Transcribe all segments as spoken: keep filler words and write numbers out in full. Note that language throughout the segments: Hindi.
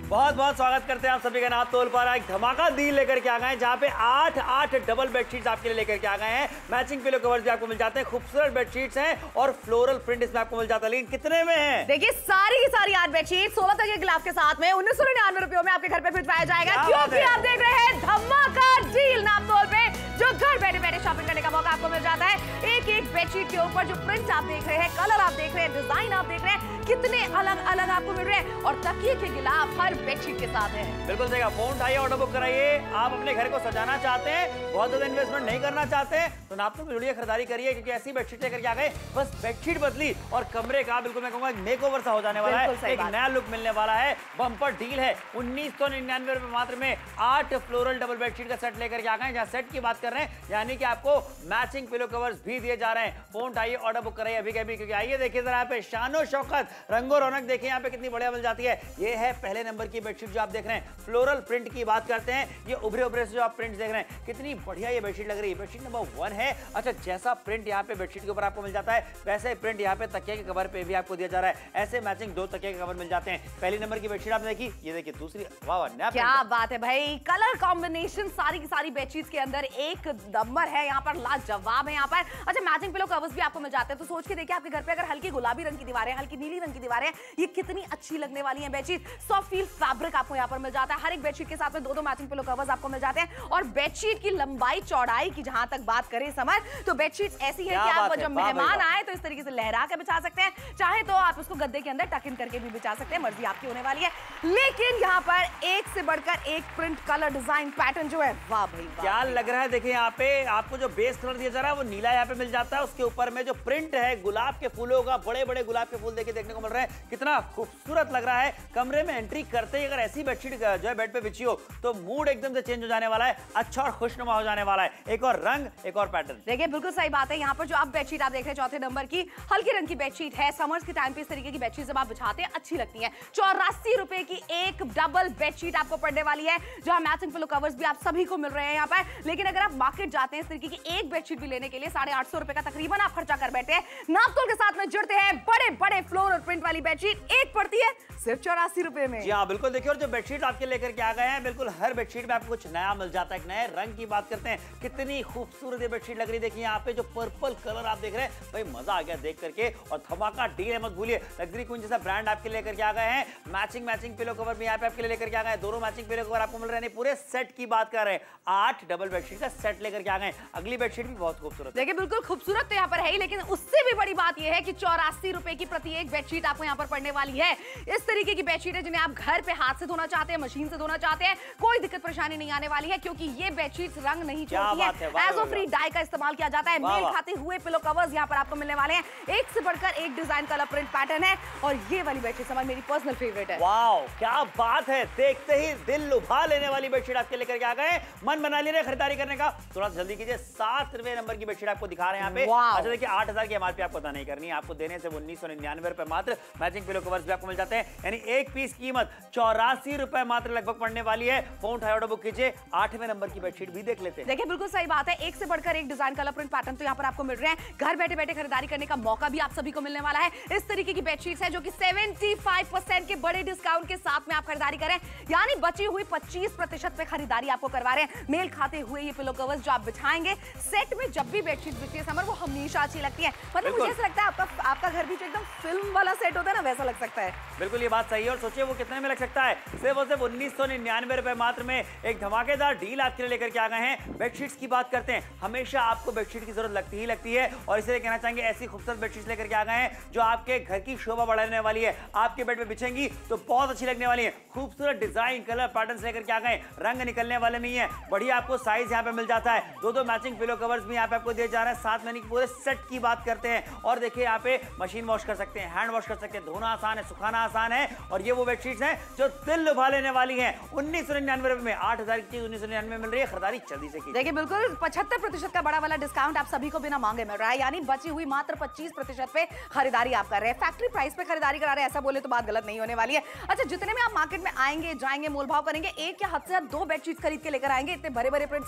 बहुत बहुत स्वागत करते हैं आप सभी का। नाम तोल पर एक धमाका डील लेकर के आ गए हैं जहां पे आठ आठ डबल बेडशीट्स आपके लिए लेकर के आ गए हैं। मैचिंग पिलो कवर्स भी आपको मिल जाते हैं, खूबसूरत बेडशीट्स हैं और फ्लोरल प्रिंट इसमें आपको मिल जाता है। लेकिन कितने में है? देखिए सारी की सारी आठ बेडशीट सोलह तक के गिलाफ के साथ में उन्नीस सौ निन्यानवे रुपयों में आपके घर पे भिजवाया जाएगा, क्योंकि आप देख रहे हैं धमाका डील नाम तोल पे, जो घर बैठे बैठे शॉपिंग करने का मौका आपको मिल जाता है। एक एक बेडशीट के ऊपर जो प्रिंट आप देख रहे हैं, कलर आप देख रहे हैं, डिजाइन आप देख रहे हैं, कितने अलग अलग आपको मिल रहे हैं और तकिए के गिलाफ हर बेडशीट के साथ है। बिल्कुल सही कहा। फोन उठाइए, ऑर्डर बुक कराइए। आप अपने घर को सजाना चाहते हैं, बहुत ज्यादा इन्वेस्टमेंट नहीं करना चाहते हैं, तो नापतोल से जुड़िए, खरीदारी करिए, क्योंकि ऐसी बेडशीट लेकर के आ गए, बस बेडशीट बदली और कमरे का बिल्कुल मैं कहूंगा मेकओवर सा हो जाने वाला है, एक नया लुक मिलने वाला है। बम्पर डील है, उन्नीस सौ निन्यानवे रुपए मात्र में आठ फ्लोरल डबल बेडशीट का सेट लेकर के आ गए। जहां सेट की बात कर रहे हैं यानी कि आपको मैचिंग पिलो कवर्स भी दिए जा रहे हैं। फोन उठाइए, ऑर्डर बुक कराइए अभी के अभी, क्योंकि आइए देखिए जरा यहाँ पे शानो शौकत, रंगो रौनक देखिए यहाँ पे कितनी बढ़िया मिल जाती है। ये है पहले नंबर की बेडशीट जो आप देख रहे हैं। फ्लोरल प्रिंट की बात करते हैं, ये उभरे उभरे से जो आप प्रिंट देख रहे हैं, कितनी बढ़िया ये बेडशीट लग रही है। बेडशीट नंबर वन है। अच्छा, जैसा प्रिंट यहाँ पे बेडशीट के ऊपर आपको मिल जाता है, वैसे प्रिंट यहाँ पे तकिया के कवर पे भी आपको दिया जा रहा है। ऐसे मैचिंग दो तकिया के कवर मिल जाते हैं। पहली नंबर की बेडशीट आपने देखी, ये देखिए दूसरी, वाह वाह क्या बात है भाई, कलर कॉम्बिनेशन सारी की सारी बेडशीट्स के अंदर एक नंबर है, यहाँ पर लाजवाब है यहाँ पर। अच्छा, मैचिंग पिलो कवर्स भी आपको मिल जाते हैं, तो सोच के देखिए आपके घर पे अगर हल्की गुलाबी रंग की दीवारें, हल्की नीली रंग की दीवारें, ये कितनी अच्छी लगने वाली है बेडशीट। सॉफ्ट फील फैब्रिक आपको यहाँ पर मिल जाता है। हर एक बेडशीट के साथ में दो दो मैचिंग पिलो कवर्स आपको मिल जाते हैं। और बेडशीट की लंबाई चौड़ाई की जहां तक बात करें समर, तो बेडशीट ऐसी है कि आप जब मेहमान आए तो इस तरीके से लहरा के बिछा सकते हैं, चाहे तो आप उसको गद्दे के अंदर टक इन करके भी बिछा सकते हैं, मर्जी आपकी होने वाली है। लेकिन यहाँ पर एक से बढ़कर एक प्रिंट, कलर, डिजाइन, पैटर्न जो है, वाह भाई क्या लग रहा है। देखिए यहाँ पे आपको जो बेस कलर दिया जा रहा है वो नीला यहाँ पे मिल जाता है, उसके ऊपर में जो प्रिंट है गुलाब के फूलों का, बड़े बड़े गुलाब के फूल देखिए देखने को मिल रहे हैं, कितना खूबसूरत लग रहा है। कमरे में एंट्री करते ही अगर ऐसी बेडशीट जो है बेड पे बिछी हो तो मूड एकदम से चेंज हो जाने वाला है, अच्छा और खुशनुमा हो जाने वाला है। एक और रंग, एक और पैटर्न। देखिए बिल्कुल सही बात है। यहाँ पर जो आप बेडशीट आप देख रहे हैं चौथे नंबर की हल्के रंग की बेडशीट है। समर्स के टाइम पे इस तरीके की बेडशीट जब आप बिछाते हैं अच्छी लगती है। चौरासी रुपए की एक डबल बेडशीट आपको पड़ने वाली है, जहां मैचिंग पिलो कवर्स भी आप सभी को मिल रहे हैं यहाँ पर। लेकिन अगर आप मार्केट जाते हैं इस तरीके की एक बेडशीट भी लेने के लिए साढ़े आठ सौ रुपए का तकरीबन आप खर्चा कर बैठे हैं। नापतोल के साथ में जुड़ते हैं बड़े बड़े फ्लोर और प्रिंट वाली बेडशीट, एक पड़ती है सिर्फ चौरासी रुपए में। जी हाँ बिल्कुल। देखिए और जो बेडशीट आपके लेकर के आ गए हैं, बिल्कुल हर बेडशीट में आपको कुछ नया मिल जाता है। एक नए रंग की बात करते हैं, कितनी खूबसूरत ये बेडशीट लग रही है। देखिए यहाँ पे जो पर्पल कलर आप देख रहे हैं, भाई मजा आ गया देख करके। और धमाका डील है, मत भूलिए, लग्जरी क्वीन जैसा ब्रांड आपके लेकर के आ गए हैं। मैचिंग मैचिंग पिलो कवर भी यहाँ पे आपके लिए लेकर के आ गए हैं। दोनों मैचिंग पिलो कवर आपको मिल रहे हैं। पूरे सेट की बात कर रहे हैं, आठ डबल बेडशीट का सेट लेकर के आ गए। अगली बेडशीट भी बहुत खूबसूरत, देखिए बिल्कुल खूबसूरत तो यहाँ पर है ही, लेकिन उससे भी बड़ी बात यह है कि चौरासी रुपए की प्रति एक बेडशीट आपको यहाँ पर पड़ने वाली है। इस तरीके की बेडशीट है जिन्हें आप घर पे हाथ से धोना चाहते हैं, मशीन से धोना चाहते हैं, कोई दिक्कत परेशानी नहीं आने वाली है, क्योंकि ये बेडशीट रंग नहीं छोड़ती है। एजो फ्री डाई का इस्तेमाल किया जाता है। मेल खाते हुए पिलो कवर्स यहाँ पर आपको मिलने वाले हैं। एक से बढ़कर एक डिजाइन, कलर, प्रिंट, पैटर्न है। और ये वाली बेडशीट समझ मेरी पर्सनल फेवरेट है। वाओ क्या बात है, देखते ही दिल लुभा लेने वाली बेडशीट आपके लेकर के आ गए। मन बना लिए खरीदारी करने का, थोड़ा जल्दी कीजिए। सातवें नंबर की बेडशीट आपको दिखा रहे हैं यहाँ पे। अच्छा देखिए, आठ हजार की एमआरपी आपको पता नहीं करनी है, आपको देने से उन्नीस सौ निन्यानवे रुपए मात्र। मैचिंग पिलो कवर्स भी आपको मिल जाते हैं, यानी एक पीस कीमत चौरासी रुपए मात्र लगभग पड़ने वाली है। फोन उठाए, ऑर्डर बुक कीजिए। आठवें नंबर की बेडशीट भी देख लेते हैं। देखिए बिल्कुल सही बात है, एक से बढ़कर एक डिजाइन, कलर, प्रिंट, पैटर्न तो यहाँ पर आपको मिल रहे हैं। घर बैठे बैठे खरीदारी करने का मौका भी आप सभी को मिलने वाला है। इस तरीके की बेडशीट्स है जो कि पचहत्तर परसेंट के बड़े डिस्काउंट के साथ में आप खरीदारी करें, यानी बची हुई पच्चीस प्रतिशत पे खरीदारी आपको करवा रहे हैं। मेल खाते हुए ये पिलो कवर्स जो आप बिछाएंगे सेट में, जब भी बेडशीट बिछती है समर, वो हमेशा अच्छी लगती है। मतलब मुझे ऐसा लगता है आपका आपका घर भी जो एकदम फिल्म वाला सेट होता है ना, वैसा लग सकता है। बिल्कुल ये बात सही है। और सोचिए वो कितने में लग सकता है, सिर्फ और सिर्फ उन्नीस सौ निन्यानवे रुपए मात्र में एक धमाकेदार डील आपके लिए लेकर के आ गए हैं। बेडशीट्स की बात करते हैं, हमेशा आपको बेडशीट की जरूरत लगती ही लगती है, और इसलिए कहना चाहेंगे ऐसी खूबसूरत बेडशीट्स लेकर के आ गए हैं जो आपके घर की शोभा बढ़ाने वाली है। आपके बेड पे बिछेंगी तो बहुत अच्छी लगने वाली है। खूबसूरत डिजाइन, कलर, पैटर्न्स लेकर के आ गए, रंग निकलने वाले नहीं है। बढ़िया आपको साइज यहाँ पे मिल जाता है। दो दो मैचिंग पिलो कवर्स भी यहाँ पे आपको दिए जा रहे हैं। साथ में पूरे सेट की बात करते हैं, और देखिए यहाँ पे मशीन वॉश कर सकते हैं, हैंड वॉश कर सकते हैं, धोना आसान है, सुखाना आसान है। और ये वो बेडशीट्स हैं जो दिल लुभा लेने वाली हैं। उन्नीस सौ निन्यानवे रुपए में आठ हजार की उन्नीस सौ निन्यानवे मिल रही है। खरीदारी जल्दी से कीजिए। देखिए बिल्कुल पचहत्तर प्रतिशत का बड़ा वाला डिस्काउंट आप सभी को बिना मांगे मिल रहा है, यानी बची हुई मात्र पच्चीस प्रतिशत पे खरीदारी आप कर रहे हैं। फैक्ट्री प्राइस पे खरीदारी करा रहे हैं, ऐसा बोले तो बात गलत नहीं होने वाली है। अच्छा, जितने में आप मार्केट में आएंगे, जाएंगे, मोल भाव करेंगे, एक या हद से दो बेडशीट खरीद के लेकर आएंगे इतने बड़े बड़े प्रिंट्स की,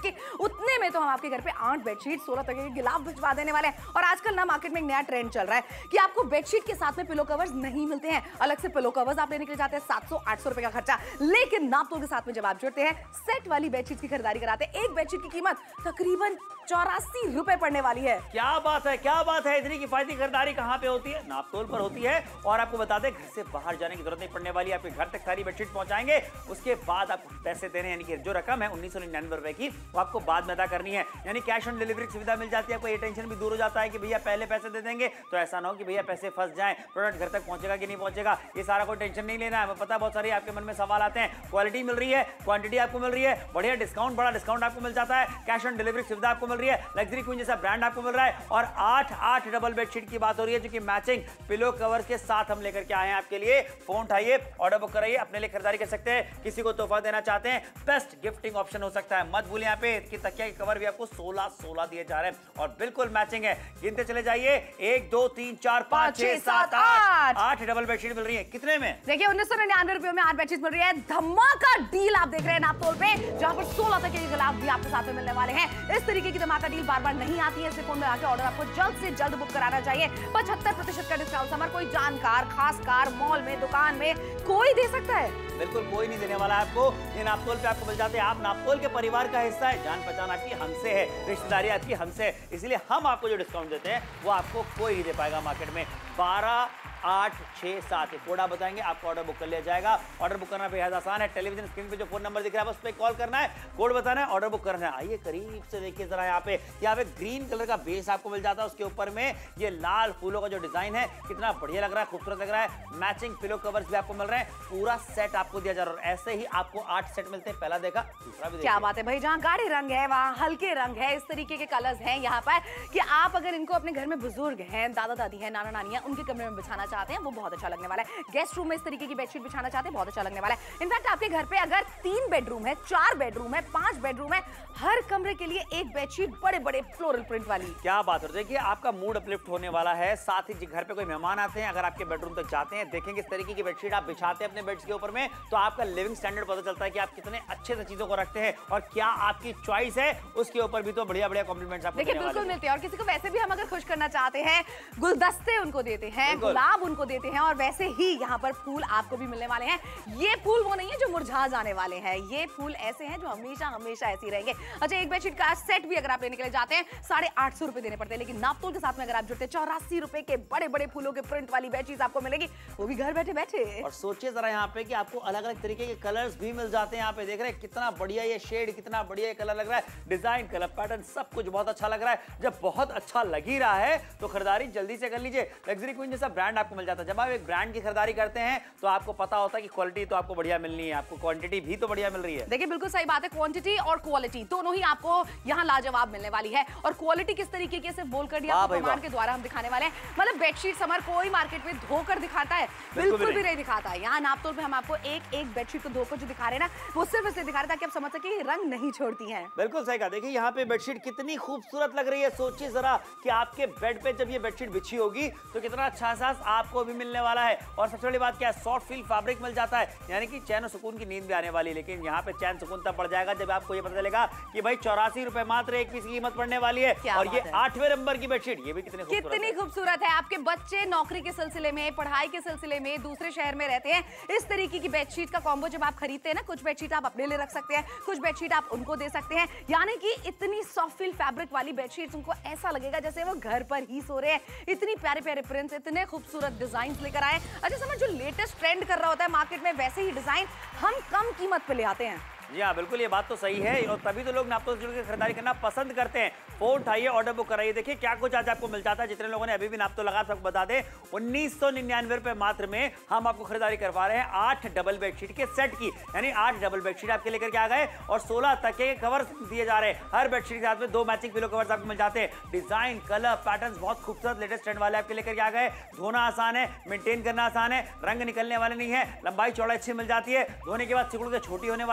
उतने में तो हम आपके घर पे आठ बेडशीट सोलह तक के गिलाफ भिजवा देने वाले हैं। और आजकल ना मार्केट में एक नया ट्रेंड चल रहा है कि आपको बेडशीट के साथ में पिलो कवर्स नहीं मिलते हैं। अलग से पिलो कवर्स आप लेने के लिए जाते हैं सात सौ आठ सौ रुपए का खर्चा, लेकिन नापतोल के साथ में जब आप जुड़ते हैं सेट वाली बेडशीट की खरीदारी कराते हैं, एक बेडशीट की कीमत तकरीबन चौरासी रुपए पड़ने वाली है। क्या बात है, क्या बात है। इतनी किफायती खरीदारी कहाँ पे होती है? नापतोल पर होती है। और आपको बता दें, घर से बाहर जाने की जरूरत नहीं पड़ने वाली, आपके घर तक सारी बेडशीट पहुंचाएंगे। उसके बाद आपको पैसे देने, यानी कि जो रकम है उन्नीस सौ निन्यानवे रुपए की, वो आपको बाद में अदा करनी है। यानी कैश ऑन डिलीवरी की सुविधा मिल जाती है। आपको ये टेंशन भी दूर हो जाता है कि भैया पहले पैसे दे देंगे तो ऐसा ना हो कि भैया पैसे फंस जाएं, प्रोडक्ट घर तक पहुंचेगा कि नहीं पहुंचेगा, ये सारा कोई टेंशन नहीं लेना है। मैं पता बहुत सारी आपके मन में सवाल आते हैं। क्वालिटी मिल रही है, क्वांटिटी आपको मिल रही है, बढ़िया डिस्काउंट, बड़ा डिस्काउंट आपको मिल जाता है, कैश ऑन डिलीवरी सुविधा आपको मिल रही है, लग्जरी क्वीन जैसा ब्रांड आपको मिल रहा है। और आठ आठ डबल बेडशीट की बात हो रही है जो कि मैचिंग पिलो कवर के साथ हम लेकर के आए हैं आपके लिए। फोन उठाइए, ऑर्डर बुक कराइए, अपने लिए खरीदारी कर सकते हैं। किसी को तोहफा देना चाहते हैं, बेस्ट गिफ्टिंग ऑप्शन हो सकता है। मत भूलिए, यहाँ पे कि तकिया के कवर भी आपको सोलह सोलह दिए जा रहे हैं और बिल्कुल मैचिंग है। गिनते चले जाइए, एक दो तीन चार पांच छह सात आठ आठ डबल बेडशीट मिल रही है। कितने में? देखिए उन्नीस सौ निन्यानवे रुपए में आठ बेडशीट मिल रही है। धमाका डील आप देख रहे हैं नापतोल पे, जहां पर सोलह तक के गिलाफ भी आपके साथ में मिलने वाले हैं। इस तरीके की धमाका डील बार बार नहीं आती है, इससे फोन में आके ऑर्डर आपको जल्द से जल्द बुक कराना चाहिए। पचहत्तर प्रतिशत का डिस्काउंट हमारा कोई जानकार खासकार मॉल में दुकान में कोई दे सकता है? बिल्कुल कोई नहीं देने वाला है आपको। ये नापतोल पे आपको मिल जाते हैं। आप नापतोल के परिवार का हिस्सा है, जान पहचान आपकी हमसे है, रिश्तेदारी आपकी हमसे है, इसलिए हम आपको जो डिस्काउंट देते हैं वो आपको कोई नहीं दे पाएगा मार्केट में। बारह आठ छह सात कोड आप बताएंगे, आपको ऑर्डर बुक कर लिया जाएगा। ऑर्डर बुक करना बेहद आसान है। टेलीविजन स्क्रीन पे जो फोन नंबर दिख रहा है बस पे कॉल करना है, कोड बताना है, ऑर्डर बुक करना है। आइए करीब से देखिए जरा, यहाँ पे यहाँ पे ग्रीन कलर का बेस आपको मिल जाता है, उसके ऊपर में ये लाल फूलों का जो डिजाइन है कितना बढ़िया लग रहा है, खूबसूरत लग रहा है। मैचिंग पिलो कवर्स भी आपको मिल रहे हैं, पूरा सेट आपको दिया जा रहा है। ऐसे ही आपको आठ सेट मिलते हैं, पहला देखा दूसरा भी। क्या बात है भाई, जहाँ गाढ़े रंग है वहाँ हल्के रंग है, इस तरीके के कलर्स हैं यहाँ पर कि आप अगर इनको अपने घर में बुजुर्ग हैं, दादा दादी हैं, नाना नानी हैं, उनके कमरे में बिछाना चाहते हैं वो बहुत अच्छा लगने वाला है। गेस्ट रूम में इस तरीके की बेडशीट बिछाना चाहते हैं, बहुत अच्छा लगने वाला है। इनफैक्ट आपके घर पे अगर तीन बेडरूम है, चार बेडरूम है, पांच बेडरूम है, हर कमरे के लिए एक बेडशीट बड़े बड़े फ्लोरल प्रिंट वाली। क्या बात है, देखिए आपका मूड अपलिफ्ट होने वाला है। साथ ही घर पे कोई मेहमान आते हैं, अगर आपके बेडरूम तक जाते हैं, देखेंगे इस तरीके की बेडशीट आप बिछाते हैं अपने बेड्स के ऊपर में, तो आपका लिविंग स्टैंडर्ड पता चलता है कि आप कितने अच्छे से चीजों को रखते हैं और क्या आपकी चॉइस है। उसके ऊपर भी तो बढ़िया बढ़िया कॉम्प्लीमेंट्स आपको देखिए बिल्कुल मिलते हैं। और किसी को वैसे भी हम अगर खुश करना चाहते हैं, गुलदस्ते उनको देते हैं, गुलाब उनको देते हैं, और वैसे ही यहाँ पर फूल आपको भी मिलने वाले हैं। ये फूल वो नहीं है जो मुरझा जाने वाले हैं, ये फूल ऐसे हैं जो हमेशा हमेशा ऐसे ही रहेंगे। अच्छा, एक बेडशीट का सेट भी अगर आप लेने के लिए जाते हैं साढ़े आठ सौ रुपए देने पड़ते हैं, लेकिन नापतोल के साथ में अगर आप जुड़ते हैं चौरासी रुपए के बड़े बड़े फूलों के प्रिंट वाली बेडशीट आपको मिलेगी, वो भी घर बैठे बैठे। और सोचिए जरा यहाँ पे कि आपको अलग अलग तरीके के कलर्स भी मिल जाते हैं। यहाँ पे देख रहे हैं कितना बढ़िया ये शेड, कितना बढ़िया ये कलर लग रहा है, डिजाइन, कलर पैटर्न सब कुछ बहुत अच्छा लग रहा है। जब बहुत अच्छा लग ही रहा है तो खरीदारी जल्दी से कर लीजिए। लग्जरी क्वीन जैसा ब्रांड आपको मिल जाता है। जब आप एक ब्रांड की खरीदारी करते हैं तो आपको पता होता है कि क्वालिटी तो आपको बढ़िया मिलनी है, आपको क्वांटिटी भी तो बढ़िया मिल रही है। देखिए बिल्कुल सही बात है, क्वांटिटी और क्वालिटी दोनों ही आपको यहाँ लाजवाब मिलने वाली है। और क्वालिटी किस तरीके के से बोल कर दिया आपको प्रमाण के द्वारा हम दिखाने वाले हैं। मतलब बेडशीट समर कोई मार्केट में धोकर दिखाता है, बिल्कुल भी नहीं दिखाता है। यहाँ नापतोल पे हम आपको एक एक बेडशीट को धोकर जो दिखा रहे हैं ना, वो सिर्फ इसलिए दिखा रहे हैं ताकि आप समझ सके ये रंग नहीं छोड़ती हैं। बिल्कुल सही कहा। देखिए यहाँ पे बेडशीट कितनी खूबसूरत लग रही है। सोचिए जरा कि आपके बेड पे जब ये बेडशीट बिछी होगी तो कितना अच्छा एहसास आपको भी मिलने वाला है। और सबसे बड़ी बात क्या है, सॉफ्ट फील फैब्रिक मिल जाता है, यानी कि चैन और सुकून की नींद भी आने वाली। लेकिन यहाँ पे चैन सुकून तब पड़ जाएगा जब आपको ये पता चलेगा कि भाई चौरासी रुपए मात्र एक पीस की कीमत पड़ने वाली है। और ये आठवें नंबर की बेडशीट, ये भी कितनी कितनी खूबसूरत है। आपके बच्चे नौकरी के सिलसिले में, पढ़ाई के सिलसिले में दूसरे शहर में रहते हैं, इस तरीके की बेडशीट का कॉम्बो जब आप खरीदते हैं ना, कुछ बेडशीट आप अपने लिए रख सकते हैं, कुछ बेडशीट आप उनको दे सकते हैं। यानी कि इतनी सॉफ्ट फील फैब्रिक वाली बेडशीट उनको ऐसा लगेगा जैसे वो घर पर ही सो रहे हैं। इतनी प्यारे प्यारे प्रिंट्स, इतने खूबसूरत डिजाइन लेकर आए। अच्छा, समझ जो लेटेस्ट ट्रेंड कर रहा होता है मार्केट में, वैसे ही डिजाइन हम कम कीमत पे ले आते हैं। जी हाँ बिल्कुल, ये बात तो सही है और तभी तो लोग नापतोल से जुड़ के खरीदारी करना पसंद करते हैं। फोन उठाइए, ऑर्डर बुक कराइए। देखिए क्या कुछ आज आपको मिल जाता है। जितने लोगों ने अभी भी नापतोल लगा सबको बता दें, उन्नीस सौ निन्यानवे रुपए मात्र में हम आपको खरीदारी करवा रहे हैं आठ डबल बेडशीट के सेट की, यानी आठ डबल बेडशीट आपके लेकर के आ गए और सोलह तकिए के कवर दिए जा रहे हैं। हर बेडशीट के साथ में दो मैचिंग पिलो कवर्स आपको मिल जाते हैं। डिजाइन, कलर, पैटर्न बहुत खूबसूरत लेटेस्ट ट्रेंड वाले आपके लेकर के आ गए। धोना आसान है, मेंटेन करना आसान है, रंग निकलने वाले नहीं है, लंबाई चौड़ाई अच्छी मिल जाती है, धोने के बाद सिकुड़ के छोटी होने वाली नहीं है,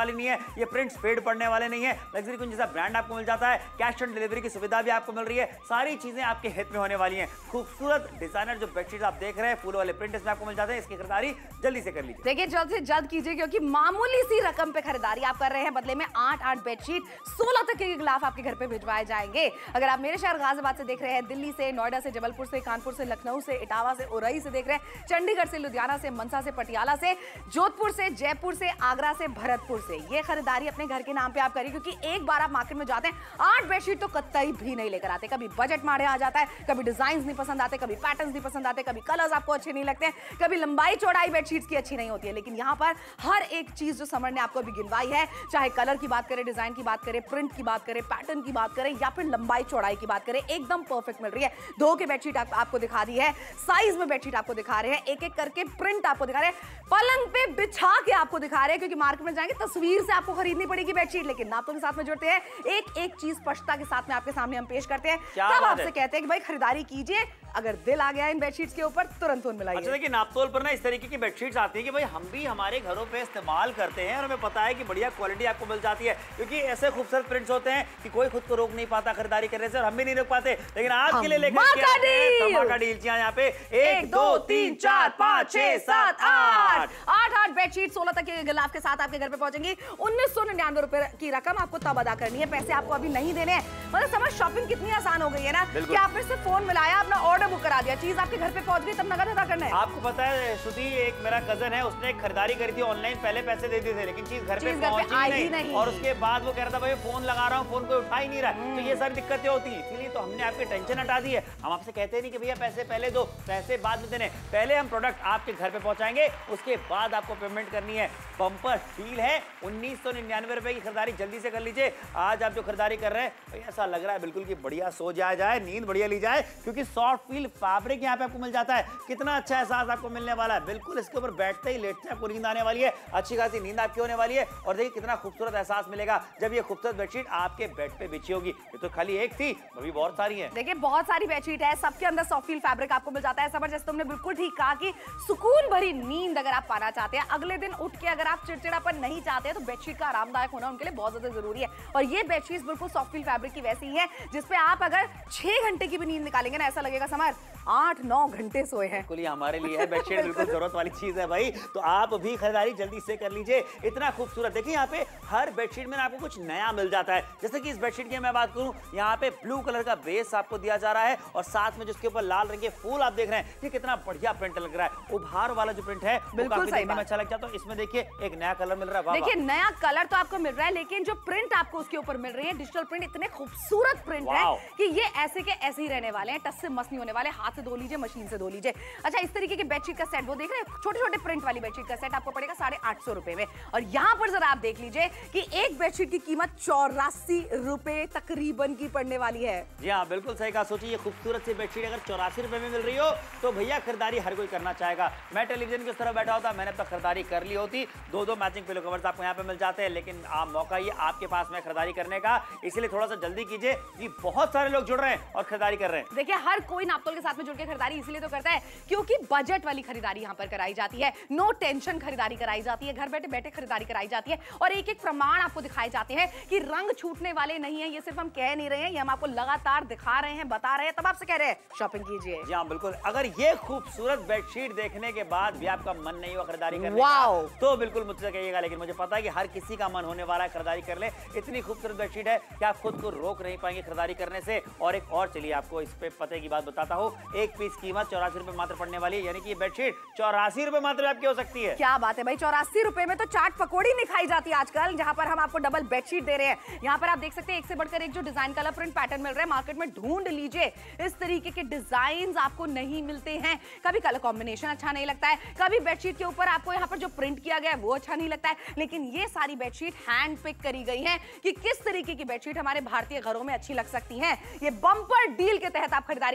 ये प्रिंट्स फेड पड़ने वाले नहीं है। लग्जरी कुंज जैसा ब्रांड आपको मिल जाता है, कैश ऑन डिलीवरी की सुविधा भी आपको मिल रही है। सारी चीजें आपके हित में होने वाली हैं। खूबसूरत डिजाइनर जो बेडशीट आप देख रहे हैं, फूल वाले प्रिंट इसमें आपको मिल जाते हैं। इसकी खरीदारी जल्दी से कर लीजिए। देखिए जल्द से जल्द कीजिए, क्योंकि मामूली सी रकम पे खरीदारी आप कर रहे हैं, बदले में आठ आठ बेडशीट सोलह तक के गिलाफ आपके घर पे भिजवाए जाएंगे। अगर आप मेरे शहर गाजियाबाद से देख रहे हैं, दिल्ली से, नोएडा से, जबलपुर से, कानपुर से, लखनऊ से, इटावा से, उरई से देख रहे हैं, चंडीगढ़ से, लुधियाना से, मनसा से, पटियाला से, जोधपुर से, जयपुर से, आगरा से, भरतपुर से, ये खरीदारी अपने घर के नाम पे आप करिए। क्योंकि एक बार आप मार्केट में जाते हैं, आठ बेडशीट तो कतई भी नहीं लेकर आते। कभी बजट मारे आ जाता है, कभी डिजाइन नहीं पसंद आते, कभी पैटर्न्स नहीं पसंद आते, कभी कलर्स आपको अच्छे नहीं लगते, कभी लंबाई चौड़ाई बेडशीट्स की अच्छी नहीं होती है। लेकिन यहाँ पर हर एक चीज जो समर ने आपको अभी गिनवाई है, चाहे कलर की बात करें, डिजाइन की बात करें, प्रिंट की बात करें, पैटर्न की बात करें, या फिर लंबाई चौड़ाई की बात करें, एकदम परफेक्ट मिल रही है। दो के बेडशीट आप, आपको दिखा दी है, साइज में बेडशीट आपको दिखा रहे हैं, एक एक करके प्रिंट आपको दिखा रहे हैं, पलंग पे बिछा के आपको दिखा रहे हैं। क्योंकि मार्केट में जाएंगे तस्वीर से आपको खरीदनी पड़ेगी बेडशीट, लेकिन नापों के साथ में जुड़ते हैं, एक एक चीज स्पष्टता के साथ में आपके सामने हम पेश करते हैं, तब आपसे कहते हैं कि भाई खरीदारी कीजिए। अगर दिल आ गया इन बेडशीट्स के ऊपर, तुरंत फोन मिलाइए। अच्छा देखिए, नापतोल पर ना इस तरीके की बेडशीट्स आती है कि भाई हम भी हमारे घरों पे इस्तेमाल करते हैं और हमें पता है कि बढ़िया क्वालिटी आपको मिल जाती है। क्योंकि ऐसे खूबसूरत प्रिंट्स होते हैं कि कोई खुद को रोक नहीं पाता खरीदारी करने से, और हम भी नहीं रोक पाते। लेकिन आज के लिए लेकर धमाका डील यहाँ पे एक दो तीन चार पाँच छह सात आठ आठ आठ बेडशीट सोलह तक के गिलाफ के साथ आपके घर पे पहुंचेंगी। उन्नीस सौ निन्यानवे रुपए की रकम आपको तब अदा करनी है, पैसे आपको अभी नहीं देने हैं। मतलब समझ शॉपिंग कितनी आसान हो गई है ना, कि आप फिर से फोन मिलाया, अपना ऑर्डर बुक करा दिया, चीज आपके घर पे पहुंच गई, तब नगद अदा करना है। आपको पता है श्रुति, एक मेरा कजन है, उसने एक खरीदारी करी थी ऑनलाइन, पहले पैसे दे दिए थे, लेकिन चीज घर पे पहुंची नहीं, नहीं और उसके बाद वो कह रहा था भाई फोन लगा रहा हूँ, फोन कोई उठा ही नहीं रहा। तो ये सारी दिक्कतें होती है, इसीलिए तो हमने आपकी टेंशन हटा दी है। हम आपसे कहते नहीं कि भैया पैसे पहले दो, पैसे बाद में देने, पहले हम प्रोडक्ट आपके घर पे पहुंचाएंगे, उसके बाद आपको पेमेंट करनी है। बम्पर डील है, उन्नीस सौ निन्यानवे रुपए की खरीदारी जल्दी से कर लीजिए। आज आप जो खरीदारी कर रहे हैं, ऐसा लग रहा है बिल्कुल कि बढ़िया सो जाया जाए, नींद बढ़िया ली जाए, क्योंकि सॉफ्ट फील फैब्रिक यहाँ पे आपको मिल जाता है। कितना अच्छा एहसास आपको मिलने वाला है, बिल्कुल इसके ऊपर बैठते ही लेटते आपको नींद आने वाली है, अच्छी खासी नींद आपकी होने वाली है। और देखिए कितना खूबसूरत एहसास मिलेगा जब ये खूबसूरत बेडशीट आपके बेड पे बिछी होगी। ये तो खाली एक थी, अभी बहुत सारी है। देखिए बहुत सारी बेडशीट है, सबके अंदर सॉफ्ट फील फैब्रिक आपको मिल जाता है। समझ, जैसे तुमने बिल्कुल ठीक कहा कि सुकून भरी नींद अगर आप पाना चाहते हैं, अगले दिन उठ के अगर आप चिड़चिड़ापन नहीं चाहते, तो बेडशीट का आरामदायक होना उनके लिए बहुत ज्यादा जरूरी है। और ये बेडशीट बिल्कुल सॉफ्ट फील फैब्रिक की वैसी ही है, जिसपे आप अगर छह घंटे की भी नींद निकालेंगे ना, ऐसा लगेगा समर आठ नौ घंटे सोए हैं। बिल्कुल, ये हमारे लिए है बेडशीट, बिल्कुल जरूरत वाली चीज है भाई। तो आप भी खरीदारी जल्दी से कर लीजिए। इतना खूबसूरत देखिए, यहाँ पे हर बेडशीट में आपको कुछ नया मिल जाता है। जैसे कि इस बेडशीट की मैं बात करूं, यहाँ पे ब्लू कलर का बेस आपको दिया जा रहा है, और साथ में जिसके ऊपर लाल रंग के फूल आप देख रहे हैं, ये कितना बढ़िया प्रिंट लग रहा है। उभार वाला जो प्रिंट है बिल्कुल सही में अच्छा लग जाता है। इसमें देखिए एक नया कलर मिल रहा है। देखिए नया कलर तो आपको मिल रहा है, लेकिन जो प्रिंट आपको उसके ऊपर मिल रही है, डिजिटल प्रिंट, इतने खूबसूरत प्रिंट है कि ये ऐसे के ऐसे ही रहने वाले हैं, टच से मस नहीं होने वाले। हाथ से धो लीजिए, मशीन से धो लीजिए। अच्छा, इस तरीके के बेडशीट का सेट वो देख रहे हैं, छोटे छोटे प्रिंट वाली बेडशीट का सेट आपको पड़ेगा साढ़े आठ सौ रुपए में। और यहाँ पर जरा आप देख लीजिए कि एक बेडशीट की कीमत चौरासी रुपए तकरीबन की पड़ने वाली है। जी हाँ, बिल्कुल सही कहा। सोचिए, ये खूबसूरत सी बेडशीट अगर चौरासी रुपए में मिल रही हो, तो भैया खरीदारी हर कोई करना चाहेगा। मैं टेलीविजन की उस तरफ बैठा होता, मैंने अब तक खरीदारी कर ली होती। दो दो मैचिंग पिलो कवर्स आपको यहाँ पे मिल जाते हैं, लेकिन आप मौका ये आपके पास में खरीदारी करने का, इसलिए थोड़ा सा जल्दी कीजिए कि बहुत सारे लोग जुड़ रहे हैं और खरीदारी कर रहे हैं। देखिए हर कोई नापतोल के साथ में जुड़ के खरीदारी इसलिए तो करता है क्योंकि बजट वाली खरीदारी यहाँ पर कराई जाती है, नो टेंशन खरीदारी कराई जाती है, घर बैठे बैठे खरीदारी कराई जाती है, और एक एक प्रमाण आपको दिखाए जाते हैं कि रंग छूटने वाले नहीं है। ये सिर्फ हम कह नहीं रहे हैं, ये हम आपको लगातार दिखा रहे हैं, बता रहे हैं, तब आपसे कह रहे हैं शॉपिंग कीजिए। जी हाँ, बिल्कुल। अगर ये खूबसूरत बेडशीट देखने के बाद भी आपका मन नहीं हुआ खरीदारी करने का, तो बिल्कुल मुझसे कहिएगा। लेकिन मुझे पता है कि हर किसी का मन होने वाला है खरीदारी कर ले। इतनी खूबसूरत बेडशीट है कि आप खुद को रोक नहीं पाएंगे खरीदारी करने से। और एक और चलिए आपको इस पे पते की बात बताता हूँ, एक पीस कीमत चौरासी रुपए मात्र पड़ने वाली है, यानी कि ये बेडशीट चौरासी रुपए मात्र आपकी हो सकती है। क्या बात है भाई, चौरासी रुपए में तो चाट पकौड़ी नहीं खाई जाती आजकल, जहां पर हम आपको डबल बेडशीट दे रहे हैं। यहाँ पर आप देख सकते हैं एक से बढ़कर एक जो डिजाइन, कलर, प्रिंट, पैटर्न मिल रहा है। मार्केट में ढूंढ लीजिए, इस तरीके के डिजाइन आपको नहीं मिलते हैं। कभी कलर कॉम्बिनेशन अच्छा नहीं लगता है, कभी बेडशीट के ऊपर आपको यहाँ पर जो प्रिंट किया गया है वो अच्छा नहीं लगता है, लेकिन ये सारी बेडशीट हैंड पिक करी गई है कि किस तरीके की बेडशीट हमारे भारतीय घरों में अच्छी लग सकती है। ये बम्पर डील के तहत आप खरीदारी कर रहे हैं, इसलिए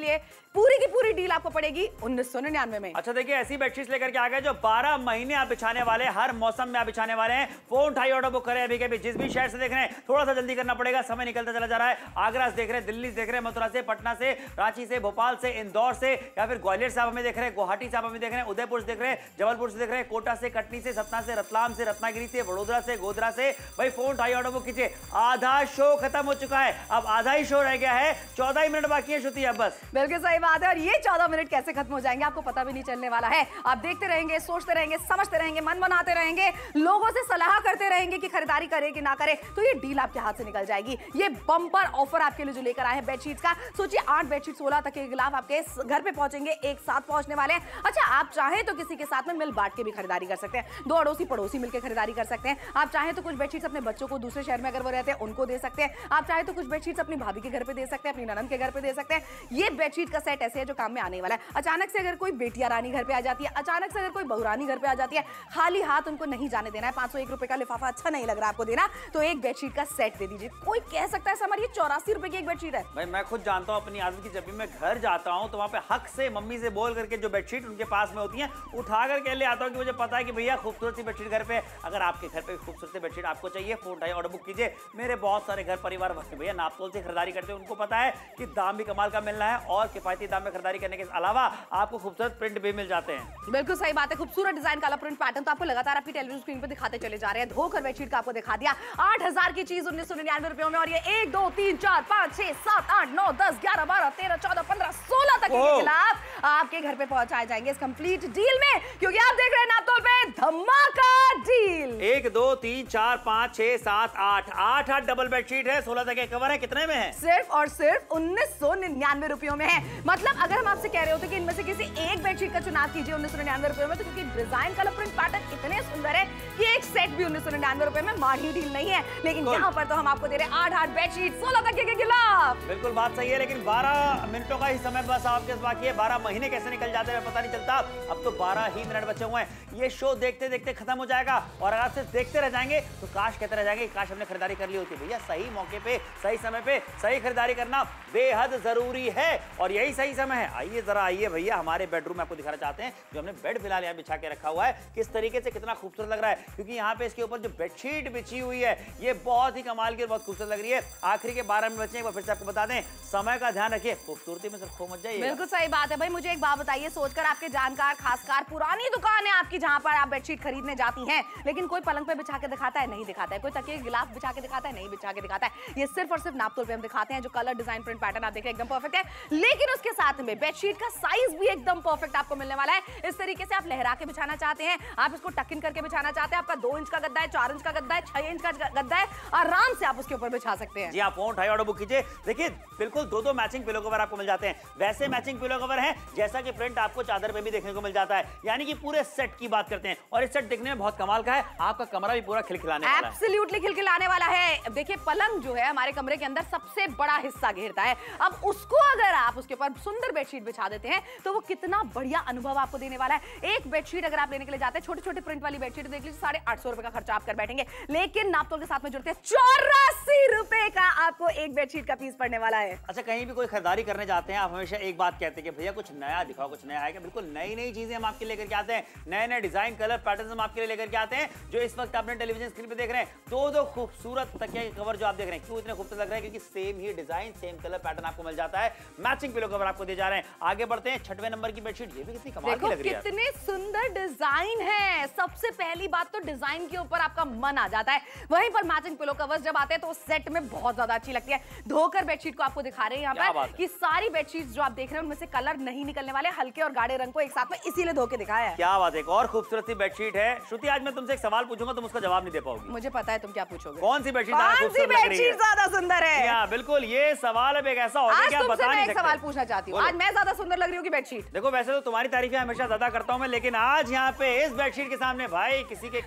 इसलिए पूरी की पूरी डील आपको पड़ेगी उन्नीस सौ निन्यानवे में। अच्छा देखिए, ऐसी बेडशीट लेकर के आ गए जो बारह महीने आप बिछाने वाले, हर मौसम में आप बिछाने वाले हैं। फोन उठाइए, ऑर्डर बुक करें अभी के अभी। जिस भी शहर से देख रहे हैं थोड़ा सा जल्दी करना पड़ेगा, समय निकलता चला जा रहा है। आगरा से देख रहे हैं, दिल्ली से देख रहे हैं, मथुरा से, पटना से, रांची से, भोपाल से, इंदौर से, या फिर ग्वालियर से आप हमें देख रहे हैं, गुवाहाटी से आप हमें देख रहे हैं, उदयपुर से देख रहे हैं, जबलपुर से देख रहे हैं, कोटा से, कटनी से, सतना से, रतलाम से, रत्नागिरी से, वडोदरा से, गोधरा से। भाई फोन उठाइए, ऑर्डर बुक कीजिए। आधा शो खत्म हो चुका है, अब आधा ही शो रह गया है, चौदह ही मिनट बाकी है श्रुति, अब बस। बिल्कुल सही बात है, और ये चौदह मिनट कैसे खत्म हो जाएंगे आपको पता भी नहीं चलने वाला है। आप देखते रहेंगे, सोचते रहेंगे, समझते रहेंगे, मन बनाते रहेंगे, लोगों से सलाह करते रहेंगे कि खरीदारी करें कि ना करें, तो ये डील आपके हाथ से निकल जाएगी। ये बम्पर ऑफर आपके लिए जो लेकर आए हैं बेडशीट्स का, सोचिए आठ बेडशीट सोलह तक के गिलाफ आपके घर पे पहुंचेंगे, एक साथ पहुंचने वाले हैं। अच्छा, आप चाहें तो किसी के साथ में मिल बांट के भी खरीदारी कर सकते हैं, दो अड़ोसी पड़ोसी मिलकर खरीदारी कर सकते हैं। आप चाहें तो कुछ बेडशीट्स अपने बच्चों को दूसरे शहर में अगर वो रहते हैं उनको दे सकते हैं। आप चाहें तो कुछ बेडशीट्स अपनी भाभी के घर पे दे सकते हैं, अपनी ननद के घर पे दे सकते हैं। ये बेडशीट का सेट ऐसे है जो काम में आने वाला है। अचानक से अगर कोई बेटिया रानी घर पे आ जाती है, अचानक से अगर कोई बहुरानी घर पे आ जाती है, खाली हाथ उनको नहीं जाने देना है। पांच सौ एक रुपए का लिफाफा अच्छा नहीं लग रहा आपको देना, तो एक बेडशीट का सेट दे दीजिए। कोई कह सकता है समर ये चौरासी रुपए की एक बेडशीट है। भाई मैं खुद जानता हूँ अपनी आदत की, जब भी मैं घर जाता हूँ तो वहाँ पे हक से मम्मी से बोल करके जो बेडशीट उनके पास में होती है उठा करके ले आता हूँ कि मुझे पता है कि भैया खूबसूरत सी बेडशीट घर पे। अगर आपके घर पे खूबसूरत सी बेडशीट आपको चाहिए, फोन उठाइए, ऑर्डर बुक कीजिए। मेरे बहुत सारे घर परिवार भैया नापतोल से खरीदारी करते हैं, उनको पता है कि दाम भी कमाल का मिलना है और किफायती दाम में खरीदारी करने के अलावा आपको खूबसूरत प्रिंट भी मिल जाते हैं। बिल्कुल सही बात है, खूबसूरत डिजाइन, कलर प्रिंट पैटर्न तो आपको लगातार आपकी टेलीविजन स्क्रीन पर दिखाते चले जा रहे हैं। धोकर बेडशीट का आपको दिखा दिया आठ हजार की चीज उन्नीस सौ निन्यानवे रुपयों में, और ये एक दो तीन चार पांच छह सात आठ नौ दस ग्यारह बारह तेरह चौदह पंद्रह सोलह तक के खिलाफ आपके घर पे पहुंचाए जाएंगे इस कंप्लीट डील में, क्योंकि आप देख रहे हैं नापतोल पे धमाका डील। एक दो तीन चार पाँच छह सात आठ आठ आठ डबल बेडशीट है, सोलह तक के कवर है। कितने में है? सिर्फ और सिर्फ उन्नीस सौ निन्यानवे रुपयों में है। मतलब अगर हम आपसे कह रहे होते कि इनमें से किसी एक बेडशीट का चुनाव कीजिए उन्नीस सौ निन्यानवे रुपयों में, तो क्योंकि डिजाइन, कलर प्रिंट पैटर्न इतने सुंदर है कि एक सेट भी उन्नीस सौ निन्यानवे रुपए में माही डील नहीं है। लेकिन यहाँ पर तो हम आपको दे रहे हैं आठ आठ बेडशीट सोलह तक के खिलाफ। बिल्कुल बात सही है, लेकिन बारह मिनटों का ही समय बस आपके बाकी है। बारह महीने कैसे निकल जाते हैं पता नहीं चलता। अब तो बारह ही मिनट बचे हुए हैं, ये शो देखते देखते खत्म हो जाएगा। और अगर सिर्फ देखते रह जाएंगे तो काश कहते रह जाएंगे काश हमने खरीदारी कर ली होती। भैया सही मौके पे, सही समय पे सही खरीदारी करना बेहद जरूरी है, और यही सही समय है। आइए जरा आइए भैया, हमारे बेडरूम में आपको दिखाना चाहते हैं जो हमने बेड फिलहाल यहाँ बिछा के रखा हुआ है, किस तरीके से कितना खूबसूरत लग रहा है। क्योंकि यहाँ पे इसके ऊपर जो बेडशीट बिछी हुई है ये बहुत ही कमाल की, बहुत खूबसूरत लग रही है। आखिरी के बारह मिनट बचे, एक बार फिर से आपको बता दें, समय का ध्यान रखिए, खूबसूरती में सिर्फ खो मत जाइए। बिल्कुल सही बात है भाई। मुझे एक बात बताइए, सोचकर आपके जानकार खासकार पुरानी दुकान है आपकी जहां पर आप बेडशीट खरीदने जाती हैं, लेकिन कोई पलंग पे बिछा के दिखाता है, नहीं दिखाता है, कोई तकिए गिलाफ बिछा के दिखाता है, नहीं बिछा के दिखाता है। ये सिर्फ और सिर्फ नापतोल पे हम दिखाते हैं, जो कलर, डिजाइन, प्रिंट पैटर्न आप देख रहे हैं एकदम परफेक्ट है, लेकिन उसके साथ में बेडशीट का साइज भी एकदम परफेक्ट आपको मिलने वाला है। इस तरीके से आप लहरा के बिछाना चाहते हैं, आप इसको टक इन करके बिछाना चाहते हैं, आपका दो इंच का गद्दा है, चार इंच का गद्दा है, छह इंच का गद्दा है, आराम से आप उसके ऊपर बिछा सकते हैं। जी आप फोन उठाइए, ऑर्डर बुक कीजिए। देखिए बिल्कुल दो दो मैचिंग पिलो कवर आपको मिल जाते हैं, वैसे मैचिंग पिलो कवर हैं जैसा कि प्रिंट आपको चादर पे भी देखने को मिल जाता है, यानी कि पूरे सेट की बात करते हैं। और इस सेट दिखने में बहुत कमाल का है, आपका कमरा भी पूरा खिलखिलाने वाला है। एब्सोल्युटली खिलखिलाने वाला है। देखिए पलंग जो है हमारे कमरे के अंदर सबसे बड़ा हिस्सा घेरता है, अब उसको अगर आप उसके ऊपर सुंदर बेडशीट बिछा देते हैं तो वो कितना बढ़िया अनुभव आपको देने वाला है। एक बेडशीट अगर आप लेने के लिए जाते हैं, छोटे छोटे प्रिंट वाली बेडशीट देख लीजिए, साढ़े आठ सौ रुपए का खर्चा आप कर बैठेंगे, लेकिन नापतोल के साथ में जुड़ते हैं चौरासी रुपए का आपको एक बेडशीट का पीस पड़ने वाला है। अच्छा कहीं भी कोई खरीदारी करने जाते हैं, आप हमेशा एक बात कहते हैं कि भैया कुछ नया दिखाओ, कुछ नया आएगा। बिल्कुल नई नई चीजें हम आपके लेकर के आते हैं, नए नए डिजाइन, कलर, पैटर्न हम आपके लिए लेकर के आते हैं, जो इस वक्त आपने टेलीविजन स्क्रीन पे देख रहे हैं। दो दो खूबसूरत तकिया के कवर जो आप देख रहे हैं, क्यों इतने खूबसूरत लग रहे हैं? क्योंकि सेम ही डिजाइन, सेम कलर पैटर्न आपको मिल जाता है। मैचिंग पिलो कवर आपको दिए जा रहे हैं। आगे बढ़ते हैं, छठवें नंबर की बेडशीट, ये भी कितनी कमाल की लग रही है, कितने सुंदर डिजाइन है। सबसे पहली बात तो डिजाइन के ऊपर आपका मन आ जाता है, वहीं पर मैचिंग पिलो कवर्स जब आते हैं तो सेट में बहुत ज्यादा अच्छी लगती है। धोकर बेडशीट को आपको दिखा रहे हैं यहाँ पर कि सारी बेडशीट जो आप देख रहे हैं उनमें से कलर नहीं निकलने वाले, हल्के और गाढ़े रंग को एक साथ में इसीलिए धो के दिखाया है। क्या बात है, एक और खूबसूरत सी बेडशीट है। श्रुति आज मैं तुमसे एक सवाल पूछूंगा, तुम उसका जवाब नहीं दे पाओगी। मुझे पता है तुम क्या पूछोगे। कौन सी बेडशीट ज्यादा सुंदर है? हाँ बिल्कुल, ये सवाल अब एक ऐसा हो गया कि आप बता नहीं सकते। सवाल पूछना चाहती हूँ, आज मैं ज्यादा सुंदर लग रही हूँ कि बेडशीट? देखो वैसे तो तुम्हारी तारीफें हमेशा ज्यादा करता हूँ मैं, लेकिन आज यहाँ पे इस बेडशीट के सामने भाई किसी के क्या कहने,